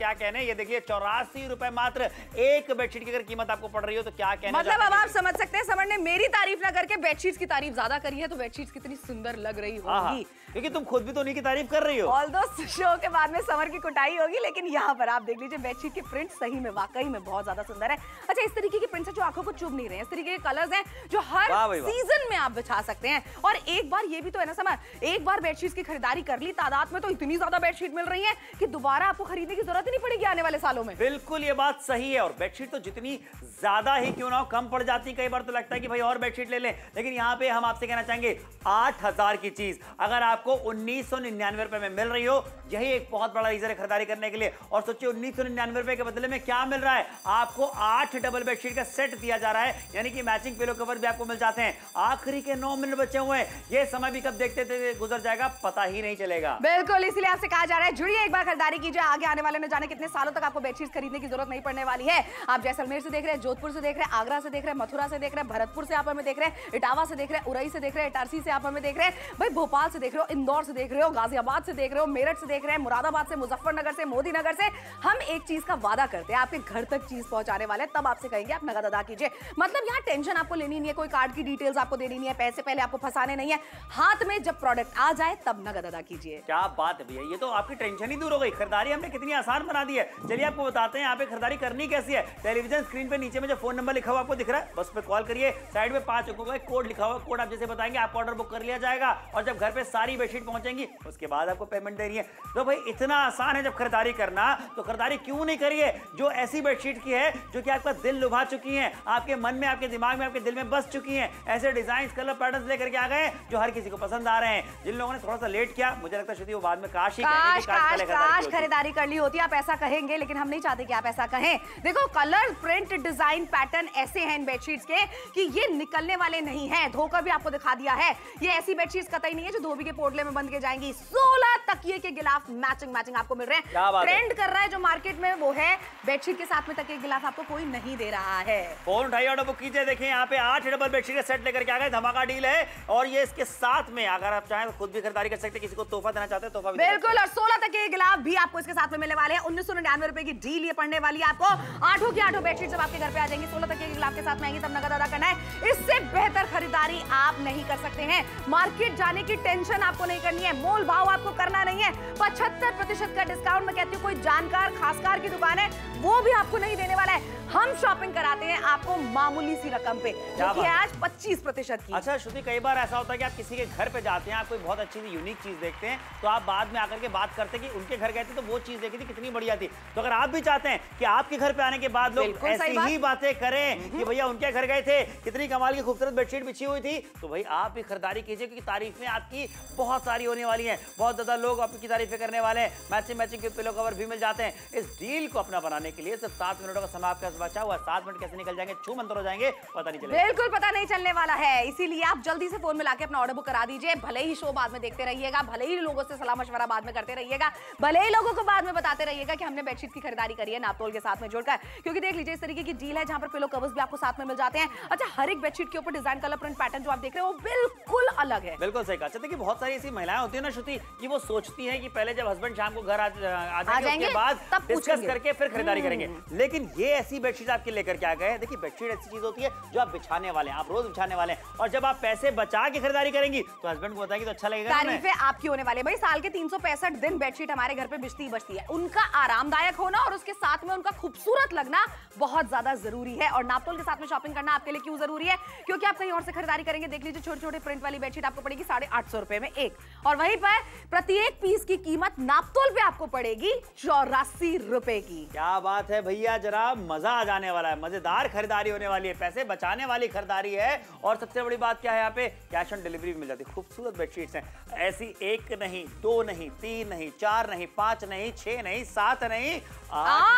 ये देखिए चौरासी रुपए मात्र एक बेडशीट की अगर कीमत आपको पड़ रही हो तो क्या कहना मतलब अब आप समझ सकते हैं, समर ने मेरी तारीफ ना करके बेडशीट्स की तारीफ ज्यादा करी है, तो बेडशीट्स कितनी सुंदर लग रही होगी, क्योंकि तुम खुद भी तो उन्हीं की तारीफ कर रही हो। ऑल्दो शो के बाद में समर की कुटाई होगी, लेकिन यहाँ पर आप देख लीजिए बेडशीट के प्रिंट सही में वाकई में बहुत ज्यादा सुंदर है। अच्छा, इस तरीके की प्रिंट्स है जो आंखों को चुभ नहीं रहे हैं, इस तरीके के कलर्स हैं जो हर सीजन में आप बिछा सकते हैं। और एक बार ये भी तो है ना समर, एक बार बेडशीट्स की खरीदारी कर ली तादाद में तो इतनी ज्यादा बेडशीट मिल रही है कि दोबारा आपको खरीदने की जरूरत ही नहीं पड़ेगी आने वाले सालों में। बिल्कुल ये बात सही है। और बेडशीट तो जितनी ज्यादा ही क्यों ना हो कम पड़ जाती, कई बार तो लगता है कि भाई और बेडशीट ले लें, लेकिन यहाँ पे हम आपसे कहना चाहेंगे आठ हजार की चीज अगर आपको उन्नीस सौ निन्यानवे रुपए में मिल रही हो, यही एक बहुत बड़ा रीजन है खरीदारी करने के लिए। और सोचिए उन्नीस सौ निन्यानवे रुपए के बदले में क्या मिल रहा है आपको, आठ डबल बेडशीट का सेट दिया जा रहा है, यानी कि मैचिंग पिलो कवर भी आपको मिल जाते हैं। आखिरी के नौ मिनट बचे हुए हैं, ये समय भी कब देखते थे गुजर जाएगा पता ही नहीं चलेगा। बिल्कुल, इसलिए आपसे कहा जा रहा है जुड़िए, एक बार खरीदारी कीजिए, आगे आने वाले न जाने कितने सालों तक आपको बेडशीट खरीदने की जरूरत नहीं पड़ने वाली है। आप जैसलमेर से देख रहे हैं, जोधपुर से देख रहे हैं, आगरा से देख रहे हैं, मथुरा से देख रहे हैं, भरतपुर से आप हमें देख रहे हैं, इटावा से देख रहे हैं, उरई से देख रहे हैं, इटारसी से आप हमें देख रहे हैं, भाई भोपाल से देख रहे हो, इंदौर से देख रहे हो, गाजियाबाद से देख रहे हो, मेरठ से देख रहे हैं, मुरादाबाद से, मुजफ्फरनगर से, मोदीनगर से। हम एक चीज का वादा करते हैं, आपके घर तक चीज पहुंचाने वाले, तब आपसे कहेंगे आप नगद अदा कीजिए। मतलब यहाँ टेंशन आपको लेनी नहीं है, कोई कार्ड की डिटेल्स आपको देनी नहीं है, पैसे पहले आपको फंसाने नहीं है, हाथ में जब प्रोडक्ट आ जाए तब नगद अदा कीजिए। क्या बात है भैया, ये तो आपकी टेंशन ही दूर हो गई। खरीदारी हमने कितनी आसान बना दी है। चलिए आपको बताते हैं यहाँ पे खरीदारी करनी कैसी है। टेलीविजन स्क्रीन पे नीचे में जो फोन नंबर लिखा हुआ आपको दिख रहा है, बस पे कॉल करिए, साइड में पांच अंकों का कोड लिखा हुआ, कोड आप जैसे बताएंगे आपको ऑर्डर बुक कर लिया जाएगा। और जब घर पे सारी बेडशीट पहुंचेंगी उसके बाद आपको पेमेंट देनी है। तो भाई इतना आसान है जब खरीदारी करना, तो खरीदारी क्यों नहीं करिए जो ऐसी बेडशीट की है जो कि आपका दिल लुभा चुकी है, आपके मन में, आपके दिमाग में, आपके दिल में बस चुकी है। ऐसे डिजाइन, कलर, पैटर्न लेकर के आ गए जो हर किसी को पसंद आ रहे हैं। जिन लोगों ने थोड़ा सा लेट किया, मुझे लगता है वो बाद में काश ही काश काश काश खरीदारी कर ली होती। आप ऐसा कहेंगे, लेकिन हम नहीं चाहते कि आप ऐसा कहें। देखो, कलर, प्रिंट, डिजाइन, पैटर्न ऐसे हैं इन बेडशीट्स के कि ये निकलने वाले नहीं हैं। धोकर भी आपको दिखा दिया है, ये ऐसी बेडशीट्स कतई नहीं है जो धोबी के पोटले में बंद के जाएंगी। सोलह तकिए के गिलाफ मैचिंग मैचिंग आपको मिल रहे हैं। ट्रेंड कर रहा है जो मार्केट में, वो है बेडशीट के साथ में तकिए के गिलाफ आपको कोई नहीं दे रहा है। फोन उठाइए, ऑर्डर बुक कीजिए। देखिए यहाँ पे आठ डबल बेडशीट का सेट लेकर के आ गए, धमाका डील है। और ये इसके साथ में अगर आप चाहें तो खुद भी खरीदारी कर सकते हैं, किसी को तोहफा देना चाहते हैं तोहफा भी। बिल्कुल, और सोलह तक के गिलाफ भी आपको इसके साथ में मिलने वाले हैं। उन्नीस सौ निन्यानवे रुपए की डील ये पड़ने वाली है आपको। आठों की आठों बेडशीट जब आपके घर पे आ जाएंगी, सोलह तक के गिलाफ के साथ में आएंगी, तब नगद अदा करना है। इससे बेहतर खरीदारी आप नहीं कर सकते हैं। मार्केट जाने की टेंशन आपको नहीं करनी है, मोल भाव आपको करना नहीं है। पचहत्तर प्रतिशत का डिस्काउंट, मैं कहती हूँ कोई जानकार खासकार की दुकान है वो भी आपको नहीं देने वाला है। हम शॉपिंग कराते हैं आपको मामूली सी रकम पे, जो कि आज पच्चीस प्रतिशत की। अच्छा श्रुति, कई बार ऐसा होता है कि आप किसी के घर पे जाते हैं, आप कोई बहुत अच्छी यूनिक चीज देखते हैं, तो आप बाद में आकर के बात करते हैं कि उनके घर गए थे तो वो चीज देखी थी कितनी बढ़िया थी। तो अगर आप भी चाहते हैं कि आपके घर पे आने के बाद लोग ऐसी ही बातें करें कि भैया उनके घर गए थे, कितनी कमाल की खूबसूरत बेडशीट बिछी हुई थी, तो भाई आप भी खरीदारी कीजिए, क्योंकि तारीफें आपकी बहुत सारी होने वाली हैं। बहुत ज्यादा लोग आपकी तारीफें करने वाले हैं। मैचिंग मैचिंग के पिलो कवर भी मिल जाते हैं। इस डील को अपना बनाने के लिए सिर्फ सात मिनटों का समय आपके पास बचा हुआ। सात मिनट कैसे निकल जाएंगे, छू मंतर हो जाएंगे, पता नहीं चलेगा। बिल्कुल पता नहीं चलने वाला है, इसीलिए आप जल्दी से फोन मिला के अपना ऑर्डर बुक करा दीजिए। भले ही शो बाद में देखते रहिएगा, भले ही लोगों से सलाह मशवरा बाद में करते रहिएगा, भले ही लोगों को बाद में बताते रहिएगा कि हमने बेडशीट की खरीदारी करी है नापतोल के साथ में जोड़कर। क्योंकि देख लीजिए, इस तरीके की डील है जहां पर पिलो कवर्स भी आपको साथ में मिल जाते हैं। अच्छा, हर एक बेडशीट के ऊपर डिजाइन, कलर, प्रिंट, पैटर्न जो आप देख रहे हो वो बिल्कुल अलग है। बिल्कुल सही कहा। अच्छा देखिए, बहुत सारी ऐसी महिलाएं होती है ना श्रुति, कि वो सोचती हैं कि पहले जब हस्बैंड शाम को घर आ जाएंगे उसके बाद डिस्कस करके फिर खरीदारी करेंगे। लेकिन ये ऐसी बेडशीट आपके लेकर के आ गए। देखिए, बेडशीट ऐसी चीज होती है जो आप बिछाने वाले हैं, आप रोज बिछाने वाले हैं, और जब आप पैसे बचा के खरीदारी करेंगी तो हस्बैंड को बताएगी तो अच्छा लगेगा। तारीफें आपकी होने वाली है भाई। साल के तीन सौ पैंसठ दिन बेडशीट हमारे घर पे बिछती बचती है। उनका आरामदायक होना और उसके साथ में उनका खूबसूरत लगना बहुत ज्यादा जरूरी है। और नापतोल के साथ में शॉपिंग करना आपके लिए क्यों जरूरी है? क्योंकि आप कहीं और से खरीदारी करेंगे, देख लीजिए, छोटे छोटे प्रिंट वाली बेडशीट आपको पड़ेगी साढ़े आठ सौ रुपए में एक, और वहीं पर प्रत्येक पीस की कीमत नापतोल पे आपको पड़ेगी चौरासी रुपए की। क्या बात है भैया, जरा मजा आ जाने वाला है, मजेदार खरीदारी होने वाली है, पैसे बचाने वाली खरीदारी है। और सबसे बड़ी बात क्या है, यहाँ पे कैश ऑन डिलीवरी भी मिल जाती है। खूबसूरत बेडशीट्स हैं ऐसी, एक नहीं, दो नहीं, तीन नहीं, चार नहीं, पांच नहीं, छह नहीं, सात नहीं, आठ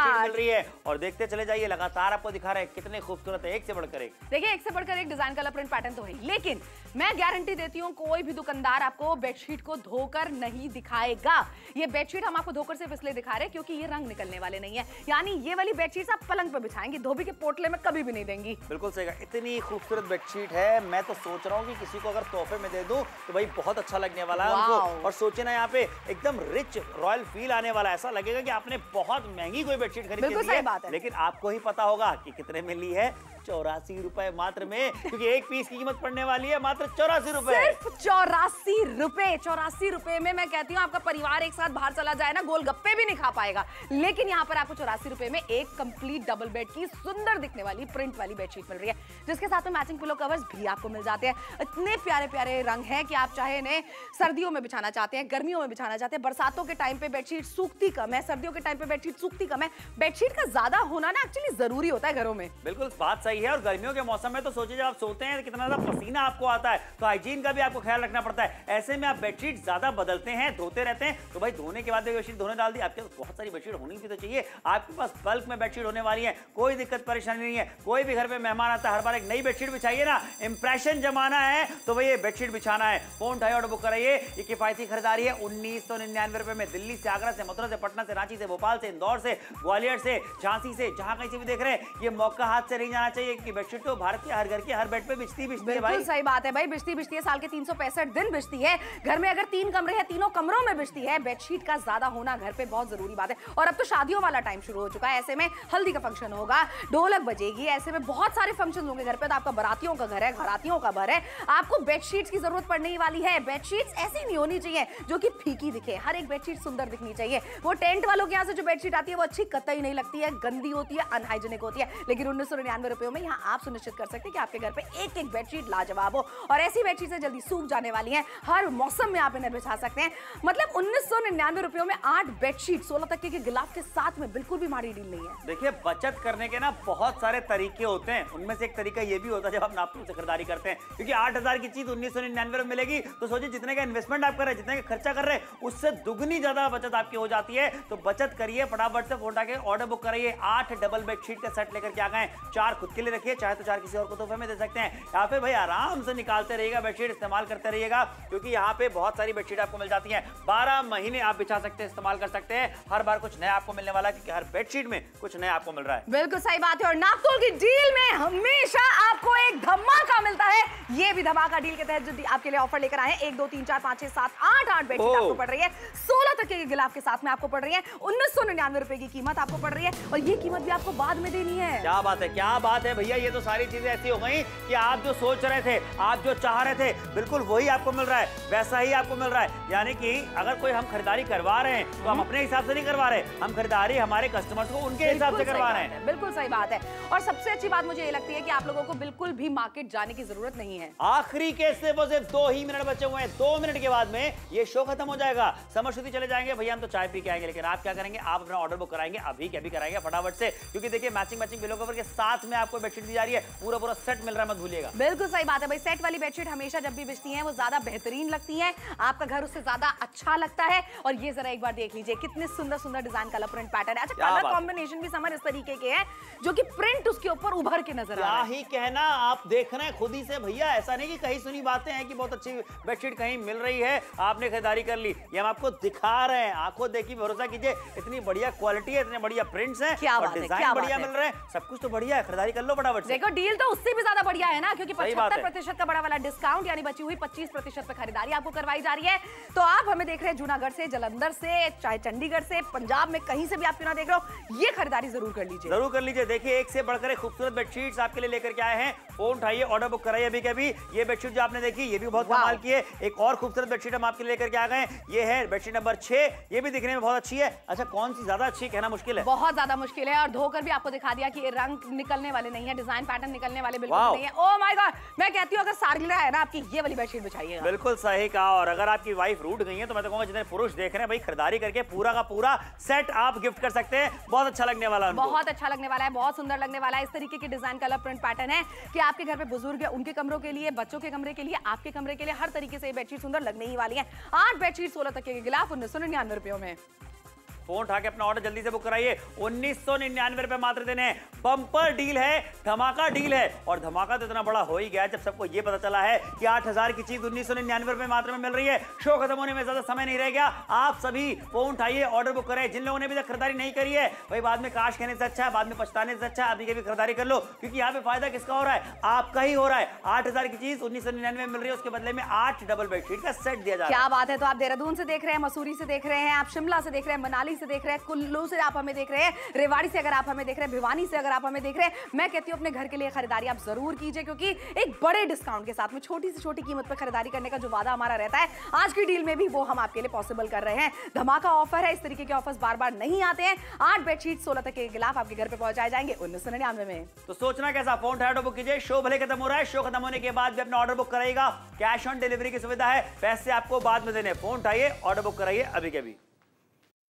बेडशीट मिल रही है और देखते चले जाइए, लगातार आपको दिखा रहे हैं कितने खूबसूरत है, एक से बढ़कर एक। देखिए एक से बढ़कर एक डिजाइन, कलर, प्रिंट, पैटर्न तो है, लेकिन मैं गारंटी देती हूँ कोई भी दुकानदार आपको बेडशीट को धोकर नहीं दिखाएगा। ये बेडशीट हम आपको धोकर सिर्फ इसलिए दिखा रहे हैं क्योंकि ये रंग निकलने वाले नहीं है। यानी ये वाली बेडशीट आप पलंग पे बिछाएंगे, धोबी के पोटले में कभी भी नहीं देंगी। बिल्कुल सही कहा, इतनी खूबसूरत बेडशीट है, मैं तो सोच रहा हूँ कि किसी को अगर तोहफे में दे दूं तो भाई बहुत अच्छा लगने वाला है उनको। और सोचे ना, यहाँ पे एकदम रिच रॉयल फील आने वाला है, ऐसा लगेगा कि आपने बहुत महंगी कोई बेडशीट खरीदी है। लेकिन आपको ही पता होगा कि कितने में ली है, चौरासी रुपए मात्र में, क्योंकि एक पीस की कीमत पड़ने वाली है मात्र चौरासी रुपए। सिर्फ चौरासी रुपए। चौरासी रुपए में मैं कहती हूँ आपका परिवार एक साथ बाहर चला जाए ना, गोलगप्पे भी नहीं खा पाएगा। लेकिन यहाँ पर आपको चौरासी रुपए में एक कंप्लीट डबल बेड की सुंदर दिखने वाली प्रिंट वाली बेडशीट मिल रही है, जिसके साथ में मैचिंग पिलो कवर्स भी आपको मिल जाते हैं। इतने प्यारे प्यारे रंग हैं कि आप चाहे इन्हें सर्दियों में बिछाना चाहते हैं, गर्मियों में बिछाना चाहते हैं। बरसातों के टाइम पे बेडशीट सूखती कम है, सर्दियों के टाइम पे बेडशीट सूखती कम है। बेडशीट का ज्यादा होना ना एक्चुअली जरूरी होता है घरों में। बिल्कुल बात सही है। और गर्मियों के मौसम में तो सोचिए जब आप सोते हैं कितना ज्यादा पसीना आपको आता है, तो हाइजीन का भी आपको ख्याल रखना पड़ता है। ऐसे में आप बेडशीट ज्यादा बदलते हैं, धोते रहते हैं, तो भाई धोने के बाद बेडशीट धोने डाल दी, आपके पास बहुत सारी बेडशीट होनी भी तो चाहिए। आपके पास बल्क में बेडशीट होने वाली है, कोई दिक्कत परेशानी नहीं है। कोई भी घर पे मेहमान आता है, हर बार एक नई बेडशीट बिछाइए ना, इंप्रेशन जमाना है तो भाई ये बेडशीट बिछाना है। फोन उठाइए, ऑर्डर बुक कराइए। ये किफायती खरीदारी है उन्नीस सौ निन्यानवे रुपए में। दिल्ली से, आगरा से, मथुरा से, पटना से, रांची से, भोपाल से, इंदौर से, ग्वालियर से, झांसी से, जहां कहीं से भी देख रहे हैं, ये मौका हाथ से नहीं जाना चाहिए कि बेडशीट तो भारत के हर घर के हर बेड पे बिछती बिछती है। बिल्कुल सही बात है भाई, बिछती बिछती है, साल के तीन सौ पैंसठ दिन बिछती है। घर में अगर तीन कमरे हैं, तीनों कमरों में बिछती है। बेडशीट का ज्यादा होना घर पे बहुत जरूरी बात है। और अब तो शादियों वाला टाइम शुरू हो चुका है, ऐसे में हल्दी का फंक्शन होगा, ढोलक बजेगी, ऐसे में बहुत सारे फंक्शन होंगे घर पे। तो आपका बारातियों का घर है, घरातियों का घर है, आपको बेडशीट्स की जरूरत पड़ने ही वाली है। बेडशीट्स ऐसी नहीं होनी चाहिए जो कि फीकी दिखे, हर एक बेडशीट सुंदर दिखनी चाहिए। वो टेंट वालों के यहाँ से जो बेडशीट आती है वो अच्छी कतई नहीं लगती है, गंदी होती है, अनहाइजेनिक होती है। लेकिन उन्नीस सौ निन्यानवे रुपयों में यहाँ आप सुनिश्चित कर सकते हैं कि आपके घर पे एक एक बेडशीट लाजवाब हो। और ऐसी बेडशीट से जल्दी सूख जाने वाली हैं, हर मौसम में आप इन्हें बिछा सकते हैं। मतलब उन्नीस सौ निन्यानवे रुपयों में आठ बेडशीट सोलह तक के गिलाफ के साथ में बिल्कुल भी माड़ी डील नहीं है। देखिए बचत करने के ना बहुत सारे तरीके होते हैं, उनमें से एक तरीका ये भी होता है जब आप नापतोल से खरीदारी करते हैं, क्योंकि आठ हजार की चीज उन्नीस सौ निन्यानवे में मिलेगी, तो सोचिए जितने का इन्वेस्टमेंट आप कर रहे हैं, जितने का खर्चा कर रहे हैं, उससे दुगनी ज्यादा बचत आपकी हो जाती है। तो बचत करिए, फटाफट से फोटा के ऑर्डर बुक कराइए। आठ डबल बेडशीट का सेट लेकर के आ गए, चार खुद के लिए रखिए, चाहे तो चार किसी और को तोहफे में दे सकते हैं। यहाँ पे भाई आराम से निकालते रहिएगा बेडशीट, इस्तेमाल करते रहिएगा, क्योंकि यहाँ पे बहुत सारी बेडशीट आपको मिल जाती हैं। बारह महीने आप बिछा सकते हैं, इस्तेमाल कर सकते हैं, हर बार कुछ नया आपको मिलने वाला है, क्योंकि हर बेडशीट में कुछ नया आपको मिल रहा है। बिल्कुल सही बात है। और नापतोल की डील में हमेशा आपको एक धमाका मिलता है। ये भी धमाका डील के तहत जो आपके लिए ऑफर लेकर आए हैं, एक दो तीन चार पांच छह सात आठ आठ बेडशीट आपको पड़ रही है सोलह तक के गिलाफ के साथ में आपको पड़ रही है उन्नीस सौ निन्यानवे रुपए की कीमत आपको पड़ रही है। और ये कीमत भी आपको बाद में देनी है। क्या बात है, क्या बात है भैया, ये तो सारी चीजें ऐसी हो गई कि आप जो सोच रहे थे, आप जो चाह रहे थे, बिल्कुल वही आपको मिल रहा है, वैसा ही आपको मिल रहा है। यानी कि अगर कोई हम खरीदारी करवा रहे हैं तो हम अपने हिसाब से नहीं करवा रहे, हम खरीदारी हमारे कस्टमर्स को उनके हिसाब से करवा रहे हैं। बिल्कुल सही बात है। और सबसे अच्छी बात मुझे ये लगती है कि आप लोगों को बिल्कुल भी मार्केट जाने की जरूरत नहीं है। आखिरी के सिर्फ सिर्फ दो ही मिनट बचे हुए हैं, दो मिनट के बाद में ये शो खत्म हो जाएगा, समर शुद्धि चले जाएंगे भैया, हम तो चाय पी के आएंगे। लेकिन आप क्या करेंगे, आप अपना ऑर्डर बुक कराएंगे अभी के अभी कराएंगे फटाफट से, क्योंकि देखिए मैचिंग मैचिंग पिलो कवर के साथ में आपको बेडशीट दी जा रही है, पूरा पूरा सेट मिल रहा है, मत भूलिएगा। बिल्कुल सही बात है भाई, सेट वाली बेडशीट हमेशा जब भी बिछती हैं वो ज्यादा बेहतरीन लगती हैं, आपका घर उससे ज्यादा अच्छा लगता है। और ये जरा एक बार देख लीजिए कितने सुंदर सुंदर डिजाइन, कलर प्रिंट पैटर्न है। अच्छा कलर कॉम्बिनेशन भी समर इस तरीके के हैं जो कि प्रिंट उसके ऊपर उभर के नजर आ रहा है। क्या ही कहना, आप देख रहे हैं खुद ही से भैया, ऐसा नहीं कि कहीं सुनी बातें हैं कि बहुत अच्छी बेडशीट कहीं मिल रही है, आपने खरीदारी कर ली, ये हम आपको दिखा रहे हैं, आंखों देखी भरोसा कीजिए, इतनी बढ़िया क्वालिटी है, इतने बढ़िया प्रिंट्स हैं, और डिजाइन बढ़िया मिल रहे हैं, सब कुछ तो बढ़िया है, खरीदारी कर लो फटाफट से। देखो डील तो उससे भी ज्यादा बढ़िया है ना, क्योंकि पचहत्तर प्रतिशत का बड़ा वाला डिस्काउंट यानी बची हुई पच्चीस प्रतिशत पे खरीदारी आपको करवाई जा रही है। तो आप हमें देख रहे हैं जूनागढ़ से, जलंधर से, चाहे चंडीगढ़ से, पंजाब में कहीं से भी आप क्यों ना देख रहे हो, ये खरीदारी जरूर कर लीजिए, जरूर कर लीजिए। देखिए एक से बढ़कर एक खूबसूरत बेडशीट्स आपके लिए लेकर के आए हैं, फोन उठाइए, ऑर्डर बुक कराइए अभी के अभी। ये बेडशीट जो आपने देखी ये भी बहुत कमाल की है, एक और खूबसूरत बेडशीट हम आपके लिए लेकर के आ गए, ये है बेडशीट नंबर छह, ये भी दिखने में बहुत अच्छी है। अच्छा कौन सी ज्यादा अच्छी कहना मुश्किल है, बहुत ज्यादा मुश्किल है। और धोकर भी आपको दिखा दिया कि ये रंग निकलने वाले नहीं है, डिजाइन पैटर्न निकलने वाले बिल्कुल नहीं है। ओह माय गॉड, मैं कहती हूँ अगर सालगिरह है ना आपकी, ये वाली बेडशीट बिछाइएगा। बिल्कुल सही कहा। और अगर आपकी वाइफ रूठ गई है तो मैं तो कहूंगा जितने पुरुष देख रहे हैं भाई, खरीदारी करके पूरा का पूरा सेट आप गिफ्ट कर सकते हैं, बहुत अच्छा लगने वाला है, बहुत अच्छा लगने वाला है, बहुत सुंदर लगने वाला है। इस तरीके की डिजाइन, कलर प्रिंट पैटर्न है कि आपके घर पे बुजुर्ग है उनके कमरों के लिए, बच्चों के कमरे के लिए, आपके कमरे के लिए, हर तरीके से ये बेडशीट सुंदर लगने ही वाली है। आठ बेडशीट सोलह तक के गिलाफ उन्नीस सौ निन्यानवे रुपयों में। फोन उठा के अपना ऑर्डर जल्दी से बुक कराइए। उन्नीस सौ निन्यानवे रुपए मात्र देने हैं। बम्पर डील है, धमाका डील है, और धमाका तो इतना बड़ा हो ही गया जब सबको ये पता चला है कि आठ हजार की चीज उन्नीस सौ निन्यानवे रुपए मात्र में मिल रही है। शो खत्म होने में ज्यादा समय नहीं रह गया। आप सभी फोन उठाइए, ऑर्डर बुक करें। जिन लोगों ने अभी तक खरीदारी नहीं करी है भाई, बाद में काश कहने से अच्छा है, बाद में पछताने से अच्छा है अभी कभी खरीदारी कर लो, क्योंकि यहाँ पे फायदा किसका हो रहा है? आपका ही हो रहा है। आठ हजार की चीज उन्नीस सौ निन्यानवे में मिल रही है, उसके बदले में आठ डबल बेडशीट का सेट दिया जा रहा है। क्या बात है। तो आप देहरादून से देख रहे हैं, मसूरी से देख रहे हैं, आप शिमला से देख रहे हैं, मनाली से देख रहे हैं, कुल्लू से आप हमें देख रहे हैं, रेवाड़ी से अगर आप हमें देख रहे हैं, भिवानी से अगर आप हमें देख रहे हैं, मैं कहती हूँ अपने घर के लिए खरीदारी आप जरूर कीजिए, क्योंकि एक बड़े डिस्काउंट के साथ में छोटी से छोटी कीमत पर खरीदारी करने का जो वादा हमारा रहता है, आज की डील में भी वो हम आपके लिए पॉसिबल कर रहे हैं। धमाका ऑफर है, इस तरीके के ऑफर्स बार बार नहीं आते हैं। आठ बेडशीट सोलह तक के गिलाफ आपके घर पे पहुंचाए जाएंगे उन्नीस सौ निन्यानवे में। तो सोचना कैसा, फोन उठाओ, बुक कीजिए। शो भले खत्म हो रहा है, शो खत्म होने के बाद भी अपना ऑर्डर बुक कराएगा। कैश ऑन डिलीवरी की सुविधा है, पैसे आपको बाद में देने। फोन उठाइए, ऑर्डर बुक कराइए अभी के अभी।